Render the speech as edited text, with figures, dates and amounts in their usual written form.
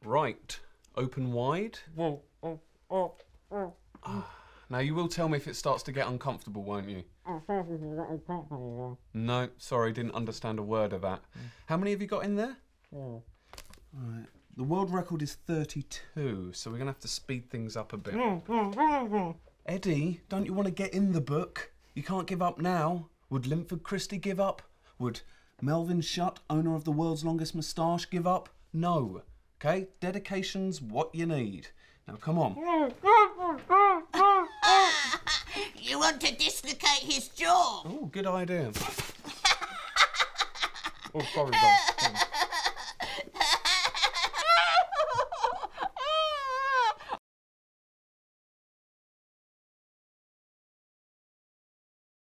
Right. Open wide. Now you will tell me if it starts to get uncomfortable, won't you? No, sorry, didn't understand a word of that. How many have you got in there? Right. The world record is 32, so we're going to have to speed things up a bit. Eddie, don't you want to get in the book? You can't give up now. Would Linford Christie give up? Would Melvin Shutt, owner of the world's longest moustache, give up? No. Okay? Dedication's what you need. Now, come on. You want to dislocate his jaw? Oh, good idea. Oh, sorry, Don.